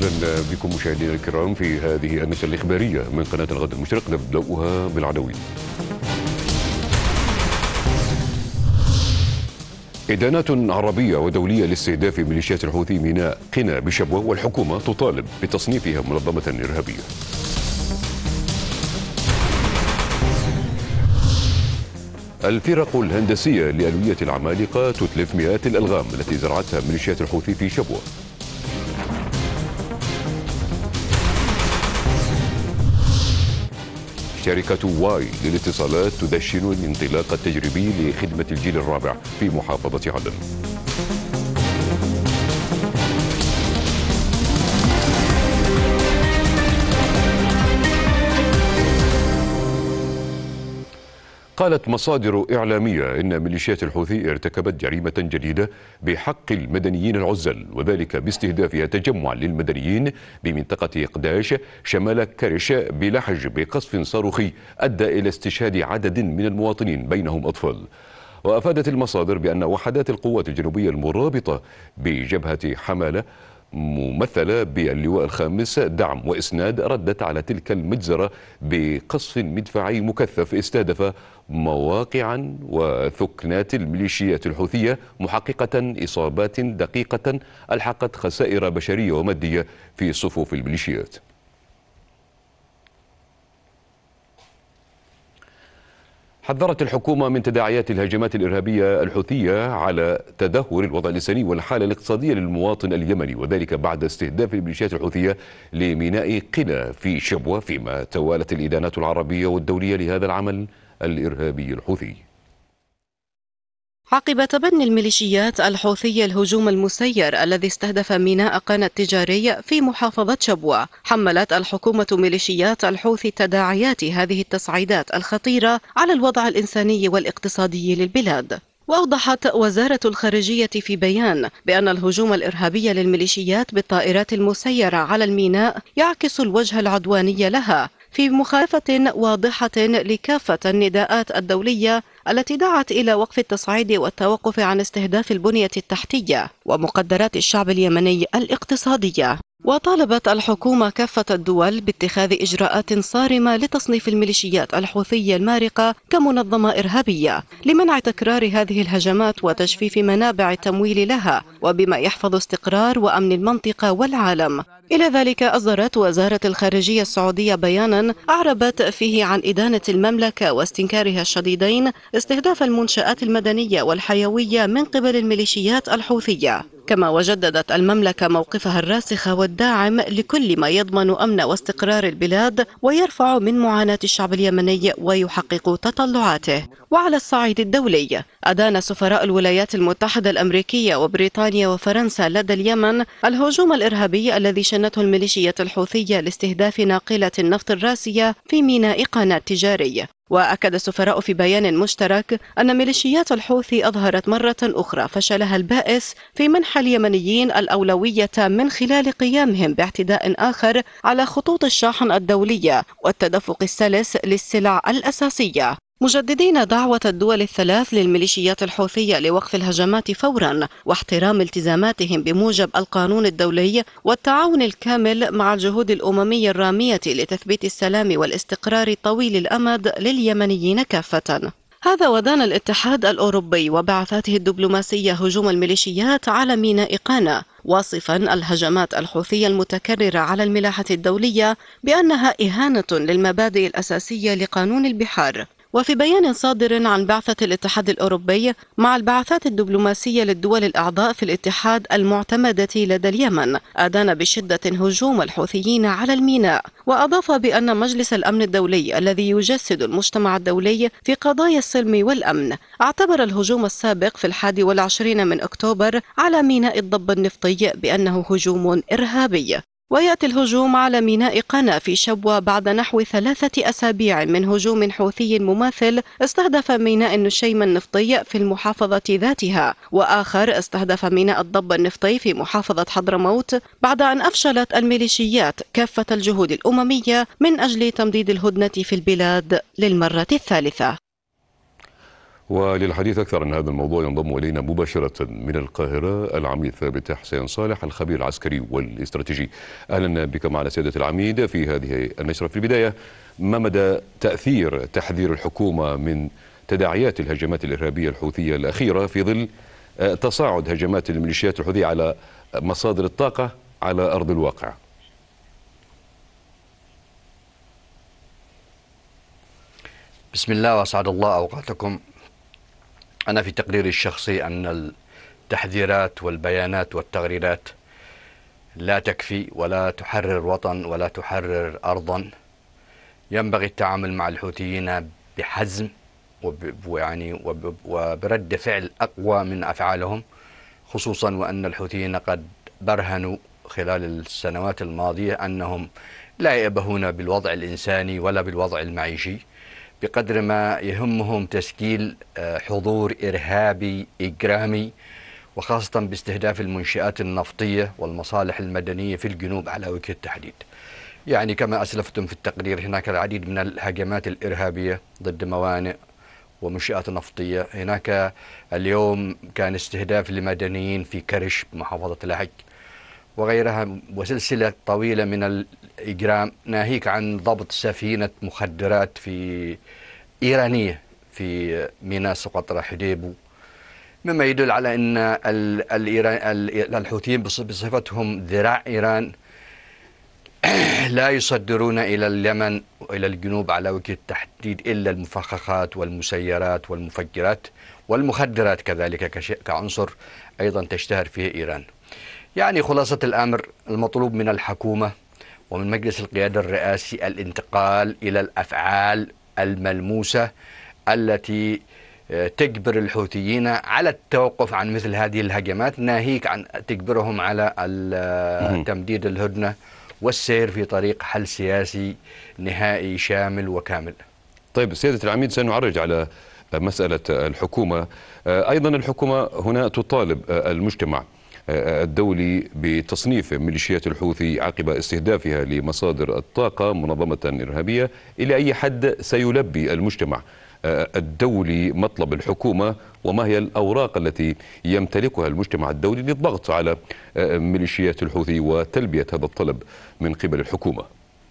أهلا بكم مشاهدينا الكرام في هذه النشرة الإخبارية من قناة الغد المشرق. نبدأها بالعناوين. إدانات عربية ودولية لاستهداف ميليشيات الحوثي ميناء قنا بشبوة، والحكومة تطالب بتصنيفها منظمة إرهابية. الفرق الهندسية لألوية العمالقة تتلف مئات الألغام التي زرعتها ميليشيات الحوثي في شبوة. شركة واي للاتصالات تدشن الانطلاق التجريبي لخدمة الجيل الرابع في محافظة عدن. قالت مصادر إعلامية إن ميليشيات الحوثي ارتكبت جريمة جديدة بحق المدنيين العزل، وذلك باستهدافها تجمع للمدنيين بمنطقة قداش شمال كرش بلحج بقصف صاروخي أدى إلى استشهاد عدد من المواطنين بينهم أطفال. وأفادت المصادر بأن وحدات القوات الجنوبية المرابطة بجبهة حمالة ممثلة باللواء الخامس دعم وإسناد ردت على تلك المجزرة بقصف مدفعي مكثف استهدف مواقعا وثكنات الميليشيات الحوثية، محققة إصابات دقيقة ألحقت خسائر بشرية ومادية في صفوف الميليشيات. حذرت الحكومة من تداعيات الهجمات الإرهابية الحوثية على تدهور الوضع الإنساني والحالة الاقتصادية للمواطن اليمني، وذلك بعد استهداف الميليشيات الحوثية لميناء قنا في شبوة، فيما توالت الإدانات العربية والدولية لهذا العمل الإرهابي الحوثي. عقب تبني الميليشيات الحوثية الهجوم المسير الذي استهدف ميناء قنا التجاري في محافظة شبوة، حملت الحكومة ميليشيات الحوثي تداعيات هذه التصعيدات الخطيرة على الوضع الإنساني والاقتصادي للبلاد. وأوضحت وزارة الخارجية في بيان بأن الهجوم الإرهابي للميليشيات بالطائرات المسيرة على الميناء يعكس الوجه العدواني لها، في مخالفة واضحة لكافة النداءات الدولية التي دعت إلى وقف التصعيد والتوقف عن استهداف البنية التحتية ومقدرات الشعب اليمني الاقتصادية. وطالبت الحكومة كافة الدول باتخاذ إجراءات صارمة لتصنيف الميليشيات الحوثية المارقة كمنظمة إرهابية لمنع تكرار هذه الهجمات وتجفيف منابع التمويل لها، وبما يحفظ استقرار وأمن المنطقة والعالم. إلى ذلك أصدرت وزارة الخارجية السعودية بيانا أعربت فيه عن إدانة المملكة واستنكارها الشديدين استهداف المنشآت المدنية والحيوية من قبل الميليشيات الحوثية. كما وجددت المملكة موقفها الراسخ والداعم لكل ما يضمن أمن واستقرار البلاد ويرفع من معاناة الشعب اليمني ويحقق تطلعاته. وعلى الصعيد الدولي، أدان سفراء الولايات المتحدة الأمريكية وبريطانيا وفرنسا لدى اليمن الهجوم الإرهابي الذي شنته الميليشيات الحوثية لاستهداف ناقلة النفط الراسية في ميناء قنا التجاري. وأكد السفراء في بيان مشترك أن ميليشيات الحوثي أظهرت مرة أخرى فشلها البائس في منح اليمنيين الأولوية من خلال قيامهم باعتداء آخر على خطوط الشاحن الدولية والتدفق السلس للسلع الأساسية، مجددين دعوة الدول الثلاث للميليشيات الحوثية لوقف الهجمات فورا واحترام التزاماتهم بموجب القانون الدولي والتعاون الكامل مع الجهود الأممية الرامية لتثبيت السلام والاستقرار طويل الأمد لليمنيين كافة. هذا ودان الاتحاد الأوروبي وبعثاته الدبلوماسية هجوم الميليشيات على ميناء قنا، واصفا الهجمات الحوثية المتكررة على الملاحة الدولية بأنها إهانة للمبادئ الأساسية لقانون البحار. وفي بيان صادر عن بعثة الاتحاد الأوروبي مع البعثات الدبلوماسية للدول الأعضاء في الاتحاد المعتمدة لدى اليمن، أدان بشدة هجوم الحوثيين على الميناء، وأضاف بأن مجلس الأمن الدولي الذي يجسد المجتمع الدولي في قضايا السلم والأمن اعتبر الهجوم السابق في 21 من أكتوبر على ميناء الضب النفطي بأنه هجوم إرهابي. ويأتي الهجوم على ميناء قنا في شبوة بعد نحو 3 أسابيع من هجوم حوثي مماثل استهدف ميناء النشيم النفطي في المحافظة ذاتها، وآخر استهدف ميناء الضب النفطي في محافظة حضرموت، بعد أن أفشلت الميليشيات كافة الجهود الأممية من أجل تمديد الهدنة في البلاد للمرة الثالثة. وللحديث أكثر عن هذا الموضوع ينضم إلينا مباشرة من القاهرة العميد ثابت حسين صالح، الخبير العسكري والاستراتيجي. أهلا بك معنا سيادة العميد في هذه النشرة. في البداية، ما مدى تأثير تحذير الحكومة من تداعيات الهجمات الإرهابية الحوثية الأخيرة في ظل تصاعد هجمات الميليشيات الحوثية على مصادر الطاقة على أرض الواقع؟ بسم الله وأسعد الله أوقاتكم. أنا في تقديري الشخصي أن التحذيرات والبيانات والتغريدات لا تكفي ولا تحرر وطن ولا تحرر أرضا. ينبغي التعامل مع الحوثيين بحزم وبرد فعل أقوى من أفعالهم، خصوصا وأن الحوثيين قد برهنوا خلال السنوات الماضية أنهم لا يأبهون بالوضع الإنساني ولا بالوضع المعيشي، بقدر ما يهمهم تشكيل حضور إرهابي إجرامي، وخاصة باستهداف المنشآت النفطية والمصالح المدنية في الجنوب على وجه التحديد. يعني كما أسلفتم في التقرير، هناك العديد من الهجمات الإرهابية ضد موانئ ومنشآت نفطية. هناك اليوم كان استهداف لمدنيين في كرش بمحافظة لحج وغيرها، وسلسلة طويلة من الإجرام، ناهيك عن ضبط سفينة مخدرات في إيرانية في ميناء سقطرى حديبو، مما يدل على أن الحوثيين بصفتهم ذراع إيران لا يصدرون إلى اليمن وإلى الجنوب على وجه التحديد إلا المفخخات والمسيرات والمفجرات والمخدرات كذلك كعنصر أيضا تشتهر فيه إيران. يعني خلاصة الأمر، المطلوب من الحكومة ومن مجلس القيادة الرئاسي الانتقال إلى الأفعال الملموسة التي تجبر الحوثيين على التوقف عن مثل هذه الهجمات، ناهيك عن تجبرهم على تمديد الهدنة والسير في طريق حل سياسي نهائي شامل وكامل. طيب سيادة العميد، سنعرج على مسألة الحكومة. أيضا الحكومة هنا تطالب المجتمع الدولي بتصنيف ميليشيات الحوثي عقب استهدافها لمصادر الطاقة منظمة إرهابية. إلى أي حد سيلبي المجتمع الدولي مطلب الحكومة، وما هي الأوراق التي يمتلكها المجتمع الدولي للضغط على ميليشيات الحوثي وتلبية هذا الطلب من قبل الحكومة؟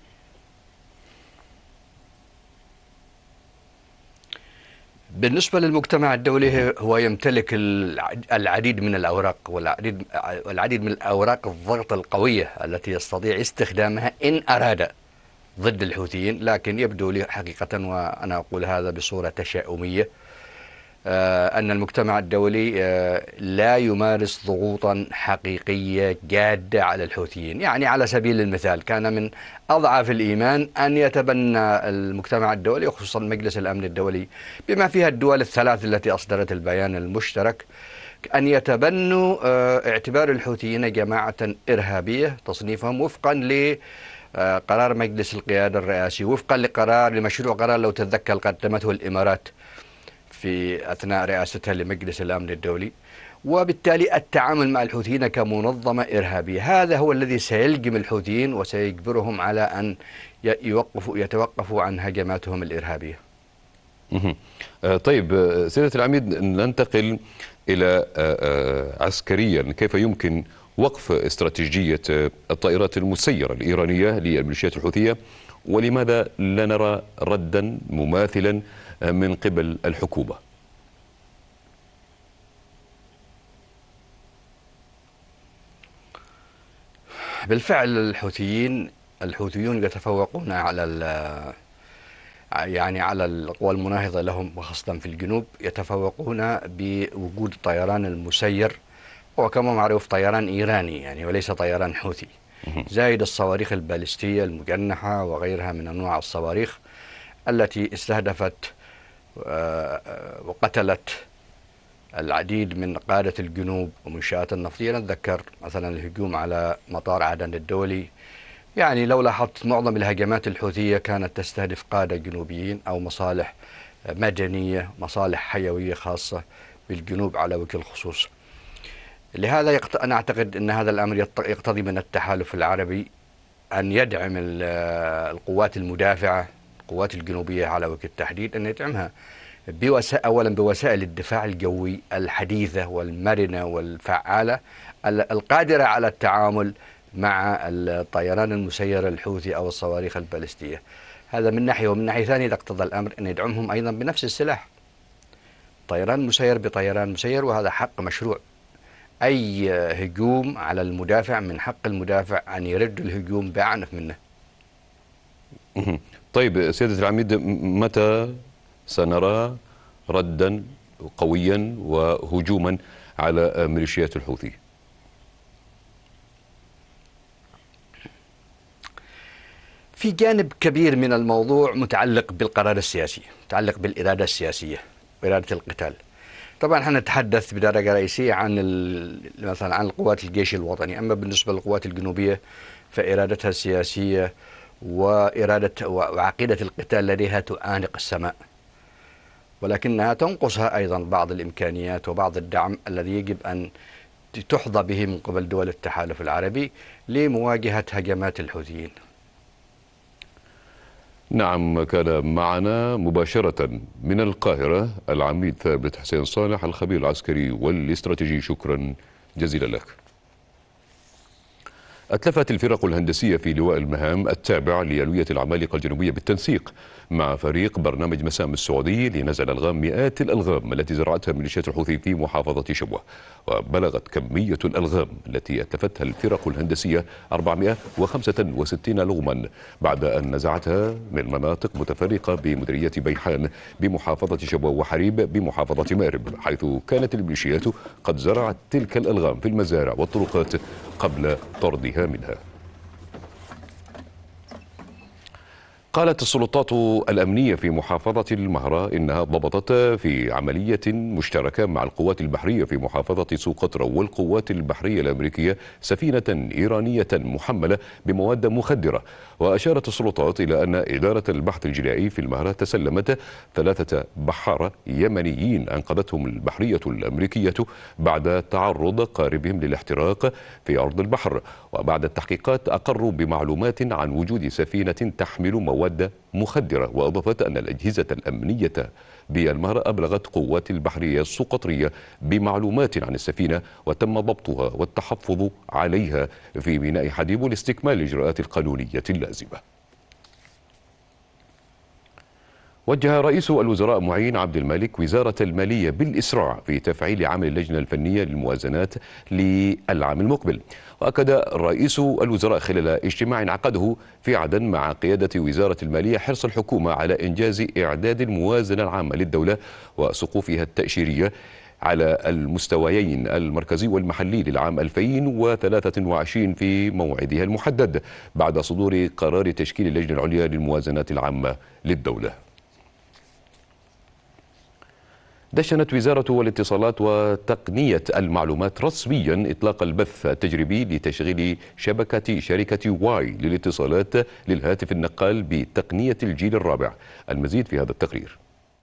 بالنسبة للمجتمع الدولي، هو يمتلك العديد من الأوراق والعديد من الأوراق الضغط القوية التي يستطيع استخدامها إن أراد ضد الحوثيين، لكن يبدو لي حقيقة، وأنا أقول هذا بصورة تشاؤمية، أن المجتمع الدولي لا يمارس ضغوطا حقيقية جادة على الحوثيين. يعني على سبيل المثال، كان من أضعف الإيمان أن يتبنى المجتمع الدولي وخصوصا مجلس الأمن الدولي بما فيها الدول الثلاث التي أصدرت البيان المشترك أن يتبنوا اعتبار الحوثيين جماعة إرهابية، تصنيفهم وفقا لقرار مجلس القيادة الرئاسي، وفقا لمشروع قرار لو تتذكر قدمته الإمارات في أثناء رئاستها لمجلس الأمن الدولي. وبالتالي التعامل مع الحوثيين كمنظمة إرهابية، هذا هو الذي سيلجم الحوثيين وسيجبرهم على أن يتوقفوا عن هجماتهم الإرهابية. طيب سيادة العميد، ننتقل إلى عسكريا، كيف يمكن وقف استراتيجية الطائرات المسيرة الإيرانية للميليشيات الحوثية، ولماذا لا نرى ردا مماثلا من قبل الحكومة؟ بالفعل الحوثيون يتفوقون على القوى المناهضة لهم، وخاصة في الجنوب يتفوقون بوجود الطيران المسير، وكما معروف طيران إيراني يعني وليس طيران حوثي، زائد الصواريخ البالستية المجنحة وغيرها من أنواع الصواريخ التي استهدفت وقتلت العديد من قادة الجنوب ومنشآت النفطية. نتذكر مثلا الهجوم على مطار عدن الدولي. يعني لو لاحظت، معظم الهجمات الحوثية كانت تستهدف قادة جنوبيين أو مصالح مدنية، مصالح حيوية خاصة بالجنوب على وجه الخصوص. لهذا أنا أعتقد أن هذا الأمر يقتضي من التحالف العربي أن يدعم القوات المدافعة، القوات الجنوبية على وجه التحديد، أن يدعمها أولا بوسائل الدفاع الجوي الحديثة والمرنة والفعالة القادرة على التعامل مع الطيران المسير الحوثي أو الصواريخ البالستية. هذا من ناحية، ومن ناحية ثانية اقتضى الأمر أن يدعمهم أيضا بنفس السلاح، طيران مسير بطيران مسير، وهذا حق مشروع. أي هجوم على المدافع من حق المدافع أن يرد الهجوم بأعنف منه. طيب سيادة العميد، متى سنرى ردا قويا وهجوما على ميليشيات الحوثي؟ في جانب كبير من الموضوع متعلق بالقرار السياسي، متعلق بالإرادة السياسية وإرادة القتال. طبعا احنا نتحدث بدرجة رئيسية عن مثلا عن القوات الجيش الوطني، أما بالنسبة للقوات الجنوبية فإرادتها السياسية وإرادة وعقيدة القتال لديها تعانق السماء، ولكنها تنقصها أيضا بعض الإمكانيات وبعض الدعم الذي يجب أن تحظى به من قبل دول التحالف العربي لمواجهة هجمات الحوثيين. نعم، كان معنا مباشرة من القاهرة العميد ثابت حسين صالح، الخبير العسكري والاستراتيجي. شكرا جزيلا لك. أتلفت الفرق الهندسية في لواء المهام التابع لألوية العمالقة الجنوبية بالتنسيق مع فريق برنامج مسام السعودي لنزع الألغام مئات الألغام التي زرعتها ميليشيات الحوثي في محافظة شبوة. وبلغت كمية الألغام التي أتلفتها الفرق الهندسية 465 لغما بعد أن نزعتها من مناطق متفرقة بمديرية بيحان بمحافظة شبوة وحريب بمحافظة مأرب، حيث كانت الميليشيات قد زرعت تلك الألغام في المزارع والطرقات قبل طردها منها. قالت السلطات الأمنية في محافظة المهرة إنها ضبطت في عملية مشتركة مع القوات البحرية في محافظة سوقطرى والقوات البحرية الأمريكية سفينة إيرانية محملة بمواد مخدرة. وأشارت السلطات إلى أن إدارة البحث الجنائي في المهرة تسلمت 3 بحارة يمنيين أنقذتهم البحرية الأمريكية بعد تعرض قاربهم للاحتراق في أرض البحر. وبعد التحقيقات أقروا بمعلومات عن وجود سفينة تحمل مواد مخدرة. وأضافت أن الأجهزة الأمنية بالمهرة أبلغت قوات البحرية السقطرية بمعلومات عن السفينة وتم ضبطها والتحفظ عليها في ميناء حديب لاستكمال الإجراءات القانونية اللازمة. وجه رئيس الوزراء معين عبد الملك وزارة المالية بالإسراع في تفعيل عمل اللجنة الفنية للموازنات للعام المقبل. وأكد رئيس الوزراء خلال اجتماع عقده في عدن مع قيادة وزارة المالية حرص الحكومة على إنجاز إعداد الموازنة العامة للدولة وسقوفها التأشيرية على المستويين المركزي والمحلي للعام 2023 في موعدها المحدد بعد صدور قرار تشكيل اللجنة العليا للموازنات العامة للدولة. دشنت وزارة الاتصالات وتقنية المعلومات رسميا إطلاق البث التجريبي لتشغيل شبكة شركة واي للاتصالات للهاتف النقال بتقنية الجيل الرابع. المزيد في هذا التقرير.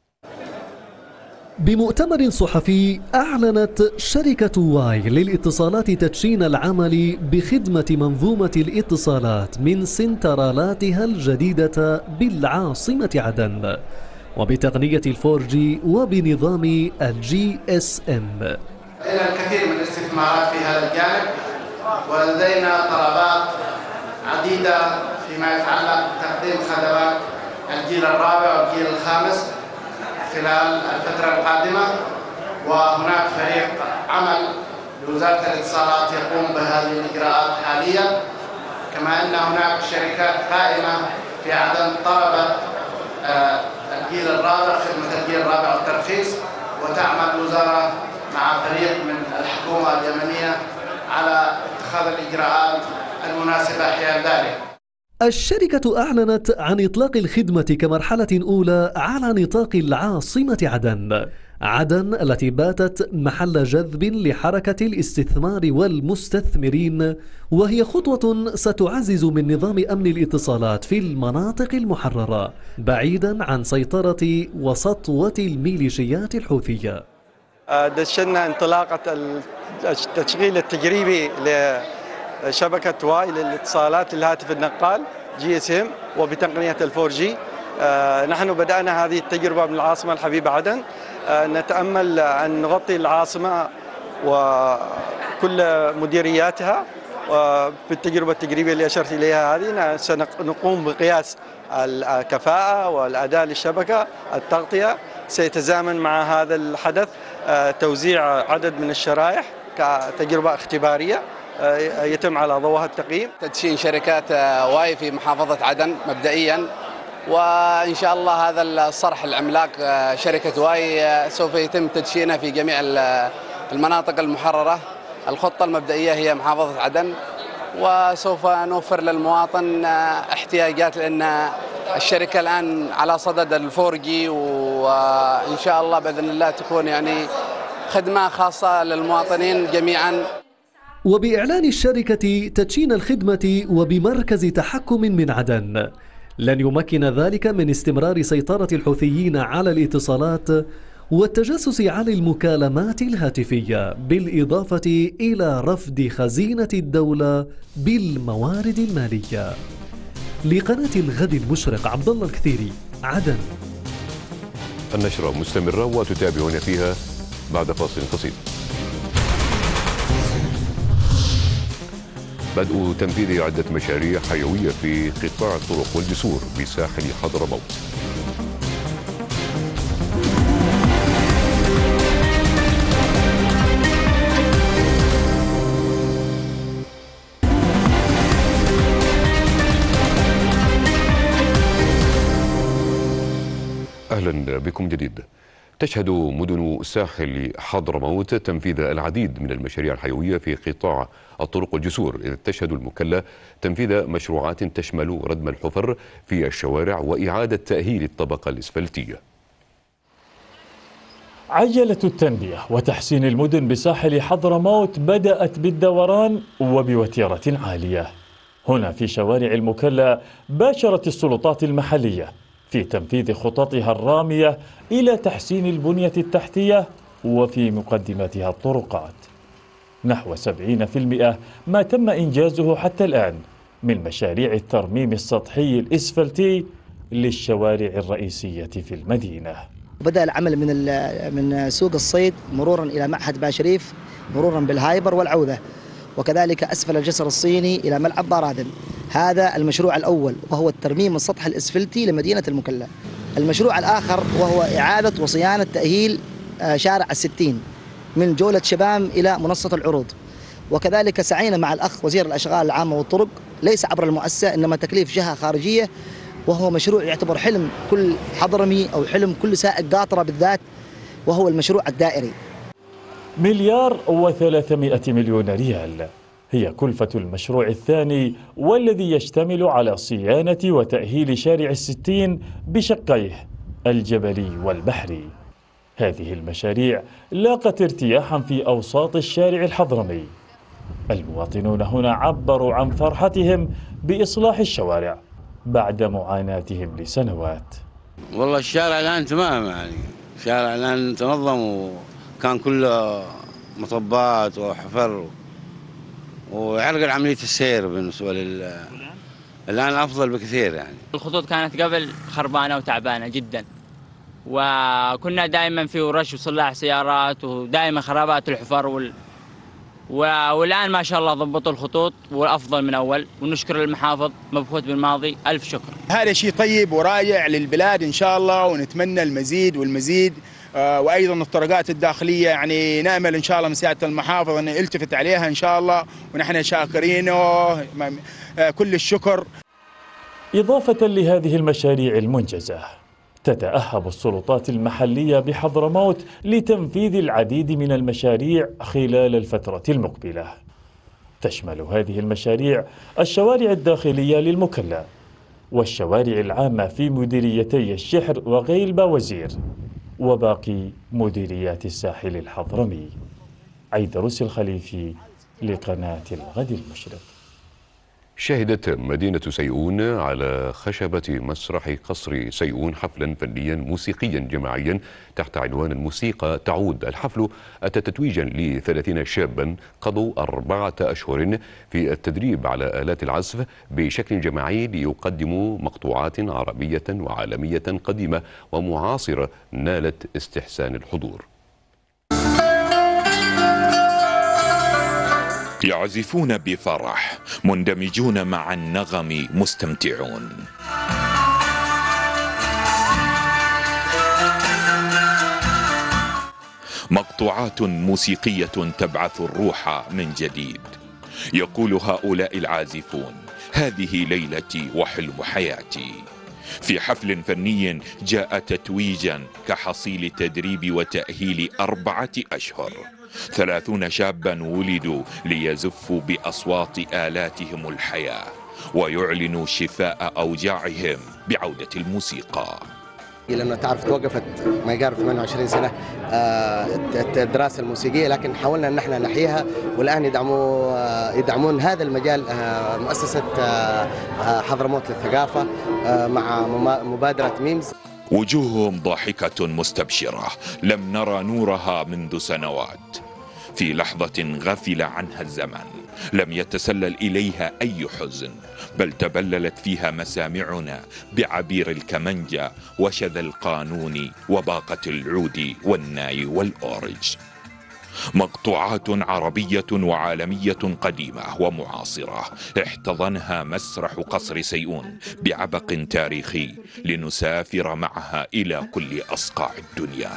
بمؤتمر صحفي أعلنت شركة واي للاتصالات تدشين العمل بخدمة منظومة الاتصالات من سنترالاتها الجديدة بالعاصمة عدن وبتقنية الفور-جي وبنظام الGSM. لدينا الكثير من الاستثمارات في هذا الجانب، ولدينا طلبات عديدة فيما يتعلق بتقديم خدمات الجيل الرابع والجيل الخامس خلال الفترة القادمة. وهناك فريق عمل لوزارة الاتصالات يقوم بهذه الإجراءات حاليا، كما أن هناك شركات قائمة في عدن طلبت الجيل الرابع، خدمة الجيل الرابع والترخيص، وتعمل الوزارة مع فريق من الحكومة اليمنية على اتخاذ الإجراءات المناسبة حيال ذلك. الشركة أعلنت عن إطلاق الخدمة كمرحلة أولى على نطاق العاصمة عدن التي باتت محل جذب لحركة الاستثمار والمستثمرين، وهي خطوة ستعزز من نظام أمن الاتصالات في المناطق المحررة بعيدا عن سيطرة وسطوة الميليشيات الحوثية. دشنا انطلاقة التشغيل التجريبي لشبكة واي للاتصالات للهاتف النقال GSM وبتقنية الفور-جي نحن بدأنا هذه التجربة من العاصمة الحبيبة عدن، نتأمل أن نغطي العاصمة وكل مديرياتها، وبالتجربة التجريبية اللي أشرت إليها هذه سنقوم بقياس الكفاءة والأداء للشبكة، التغطية سيتزامن مع هذا الحدث توزيع عدد من الشرائح كتجربة اختبارية يتم على ضوءها التقييم. تدشين شركات واي في محافظة عدن مبدئيا، وإن شاء الله هذا الصرح العملاق شركة واي سوف يتم تدشينه في جميع المناطق المحررة. الخطة المبدئية هي محافظة عدن، وسوف نوفر للمواطن احتياجات، لأن الشركة الآن على صدد الفورجي، وإن شاء الله بإذن الله تكون يعني خدمة خاصة للمواطنين جميعا. وبإعلان الشركة تدشين الخدمة وبمركز تحكم من عدن، لن يمكن ذلك من استمرار سيطرة الحوثيين على الاتصالات والتجسس على المكالمات الهاتفية، بالإضافة إلى رفض خزينة الدولة بالموارد المالية. لقناة الغد المشرق، عبد الله الكثيري، عدن. النشرة مستمرة وتتابعون فيها بعد فاصل قصير. بدء تنفيذ عدة مشاريع حيوية في قطاع الطرق والجسور بساحل حضرموت. أهلا بكم جديد. تشهد مدن ساحل حضرموت تنفيذ العديد من المشاريع الحيوية في قطاع الطرق والجسور، إذ تشهد المكلا تنفيذ مشروعات تشمل ردم الحفر في الشوارع وإعادة تأهيل الطبقة الإسفلتية. عجلة التنمية وتحسين المدن بساحل حضرموت بدأت بالدوران وبوتيرة عالية. هنا في شوارع المكلا باشرت السلطات المحلية في تنفيذ خططها الرامية إلى تحسين البنية التحتية وفي مقدمتها الطرقات. نحو 70% ما تم إنجازه حتى الآن من مشاريع الترميم السطحي الإسفلتي للشوارع الرئيسية في المدينة. بدأ العمل من سوق الصيد مرورا إلى معهد باشريف، مرورا بالهايبر والعودة، وكذلك أسفل الجسر الصيني إلى ملعب بارادن. هذا المشروع الأول، وهو الترميم السطح الإسفلتي لمدينة المكلا. المشروع الآخر وهو إعادة وصيانة تأهيل شارع الستين من جولة شبام إلى منصة العروض. وكذلك سعينا مع الأخ وزير الأشغال العامة والطرق، ليس عبر المؤسسة إنما تكليف جهة خارجية، وهو مشروع يعتبر حلم كل حضرمي أو حلم كل سائق قاطرة بالذات، وهو المشروع الدائري. 1,300,000,000 ريال هي كلفة المشروع الثاني، والذي يشتمل على صيانة وتأهيل شارع الستين بشقيه الجبلي والبحري. هذه المشاريع لاقت ارتياحا في أوساط الشارع الحضرمي. المواطنون هنا عبروا عن فرحتهم بإصلاح الشوارع بعد معاناتهم لسنوات. والله الشارع الآن تمام، يعني الشارع الآن تنظم وكان كله مطبات وحفر ويعرقل عملية السير بالنسبة الآن أفضل بكثير. يعني الخطوط كانت قبل خربانة وتعبانة جدا، وكنا دائما في رش وصلاح سيارات ودائما خرابات الحفر والآن ما شاء الله ضبطوا الخطوط والأفضل من أول، ونشكر المحافظ مبهوت بالماضي، ألف شكر. هذا شيء طيب ورائع للبلاد إن شاء الله، ونتمنى المزيد والمزيد. وأيضا الطرقات الداخلية يعني نأمل إن شاء الله من سيادة المحافظ أن يلتفت عليها إن شاء الله، ونحن شاكرينه كل الشكر. إضافة لهذه المشاريع المنجزة، تتأهب السلطات المحلية بحضرموت لتنفيذ العديد من المشاريع خلال الفترة المقبلة. تشمل هذه المشاريع الشوارع الداخلية للمكلا، والشوارع العامة في مديريتي الشحر وغيلبة وزير، وباقي مديريات الساحل الحضرمي. عيدروس الخليفي لقناة الغد المشرق. شهدت مدينة سيئون على خشبة مسرح قصر سيئون حفلا فنيا موسيقيا جماعيا تحت عنوان الموسيقى تعود. الحفل أتى تتويجا ل30 شابا قضوا 4 أشهر في التدريب على آلات العزف بشكل جماعي ليقدموا مقطوعات عربية وعالمية قديمة ومعاصرة نالت استحسان الحضور. يعزفون بفرح، مندمجون مع النغم، مستمتعون. مقطوعات موسيقية تبعث الروح من جديد. يقول هؤلاء العازفون: هذه ليلتي وحلم حياتي. في حفل فني جاء تتويجا كحصيل تدريب وتأهيل 4 أشهر. 30 شابا ولدوا ليزفوا بأصوات آلاتهم الحياة ويعلنوا شفاء أوجاعهم بعودة الموسيقى. لأنه تعرف توقفت ما يقارب 28 سنة الدراسة الموسيقية، لكن حاولنا أن احنا نحييها، والآن يدعمون هذا المجال مؤسسة حضرموت للثقافة مع مبادرة ميمز. وجوههم ضاحكة مستبشرة لم نرى نورها منذ سنوات. في لحظة غفل عنها الزمن لم يتسلل إليها أي حزن، بل تبللت فيها مسامعنا بعبير الكمنجة وشذا القانون وباقة العود والناي والأورج. مقطوعات عربية وعالمية قديمة ومعاصرة احتضنها مسرح قصر سيئون بعبق تاريخي لنسافر معها إلى كل أصقاع الدنيا.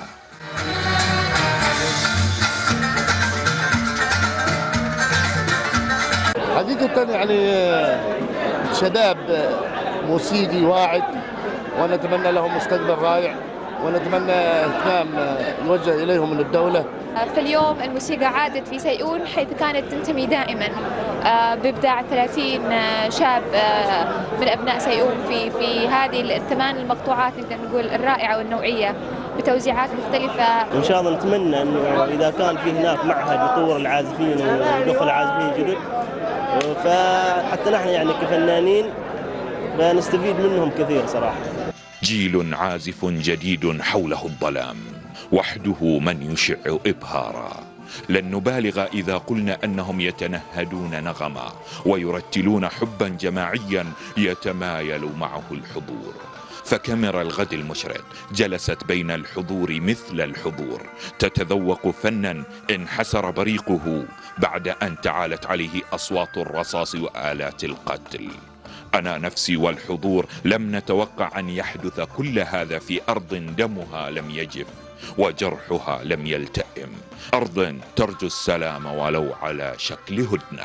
حقيقة يعني شباب موسيقي واعد، ونتمنى لهم مستقبل رائع، ونتمنى اهتمام يوجه إليهم من الدولة. فاليوم الموسيقى عادت في سيئون حيث كانت تنتمي دائما بإبداع 30 شاب من أبناء سيئون في هذه ال8 المقطوعات نقدر نقول الرائعة والنوعية بتوزيعات مختلفة. إن شاء الله نتمنى أنه إذا كان في هناك معهد يطور العازفين ويدخل عازفين جدد، فحتى نحن يعني كفنانين فنستفيد منهم كثير صراحة. جيل عازف جديد حوله الظلام، وحده من يشع إبهارا. لن نبالغ إذا قلنا أنهم يتنهدون نغما ويرتلون حبا جماعيا يتمايل معه الحضور. فكاميرا الغد المشرق جلست بين الحضور مثل الحضور، تتذوق فنا انحسر بريقه بعد أن تعالت عليه أصوات الرصاص وآلات القتل. أنا نفسي والحضور لم نتوقع أن يحدث كل هذا في أرض دمها لم يجف وجرحها لم يلتئم، أرض ترجو السلام ولو على شكل هدنة.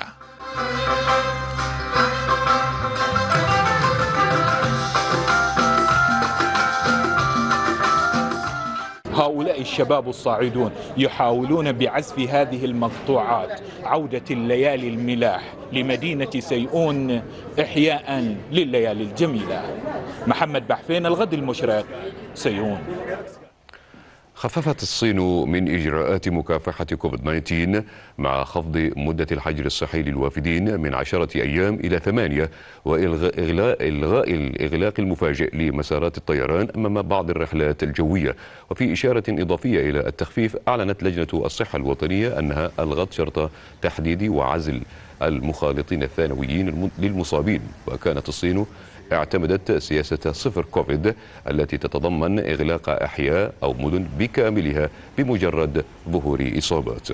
هؤلاء الشباب الصاعدون يحاولون بعزف هذه المقطوعات عودة الليالي الملاح لمدينة سيئون إحياء لليالي الجميلة. محمد بحفين، الغد المشرق، سيئون. خففت الصين من إجراءات مكافحة كوفيد-19 مع خفض مدة الحجر الصحي للوافدين من 10 أيام إلى 8، وإلغاء الإغلاق المفاجئ لمسارات الطيران أمام بعض الرحلات الجوية. وفي إشارة إضافية إلى التخفيف، أعلنت لجنة الصحة الوطنية أنها ألغت شرط تحديد وعزل المخالطين الثانويين للمصابين. وكانت الصين اعتمدت سياسة صفر كوفيد التي تتضمن إغلاق أحياء أو مدن بكاملها بمجرد ظهور إصابات.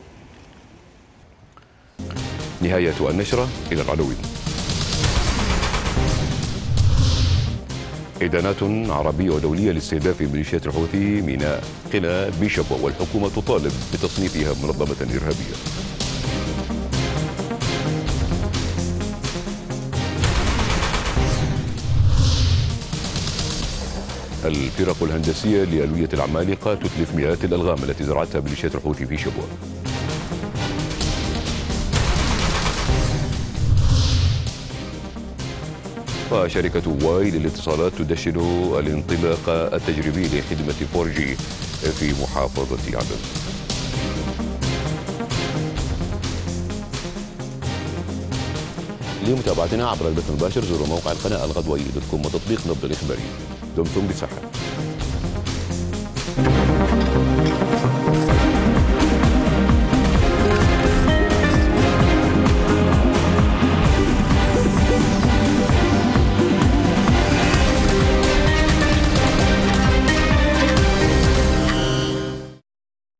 نهاية النشرة، إلى العناوين. إدانات عربية ودولية لاستهداف ميليشيات الحوثي ميناء قنا بشبوة، والحكومة تطالب بتصنيفها منظمة إرهابية. الفرق الهندسية لألوية العمالقة تتلف مئات الألغام التي زرعتها ميليشيات الحوثي في شبوة. وشركة واي للاتصالات تدشن الانطلاق التجريبي لخدمة 4G في محافظة عدن. لمتابعتنا عبر البث المباشر زوروا موقع القناة الغدوي.com وتطبيق نبض الإخباري. دمتم بصحة.